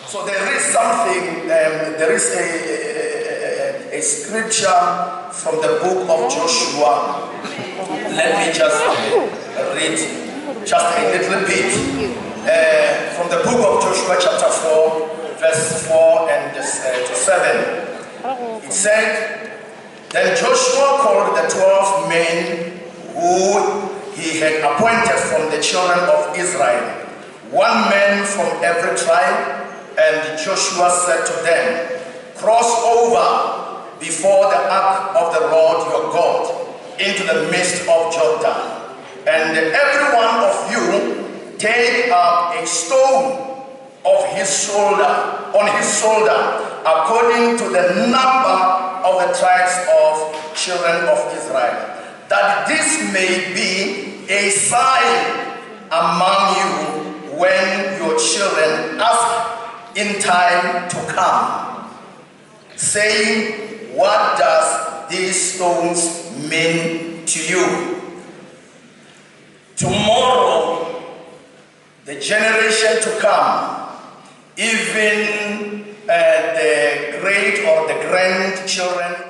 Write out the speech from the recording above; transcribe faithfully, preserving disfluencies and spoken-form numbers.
So there is something, um, there is a, a, a, a scripture from the book of Joshua. Let me just read just a little bit uh, from the book of Joshua chapter four, verse four and uh, to seven. It said, "Then Joshua called the twelve men who he had appointed from the children of Israel, one man from every tribe. And Joshua said to them, cross over before the ark of the Lord your God into the midst of Jordan. And every one of you take up a stone of his shoulder, on his shoulder, according to the number of the tribes of children of Israel, that this may be a sign among you when your children ask in time to come, saying, what does these stones mean to you? Tomorrow, the generation to come, even uh, the great or the grandchildren